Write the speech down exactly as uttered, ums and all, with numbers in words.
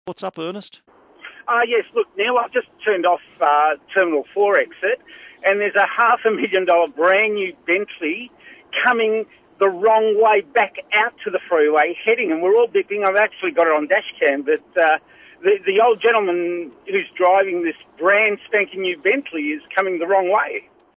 What's up, Ernest? Uh, yes, look, Neil, I've just turned off uh, Terminal four exit, and there's a half a million dollar brand new Bentley coming the wrong way back out to the freeway, heading, and we're all bipping. I've actually got it on dash cam, but uh, the, the old gentleman who's driving this brand spanking new Bentley is coming the wrong way.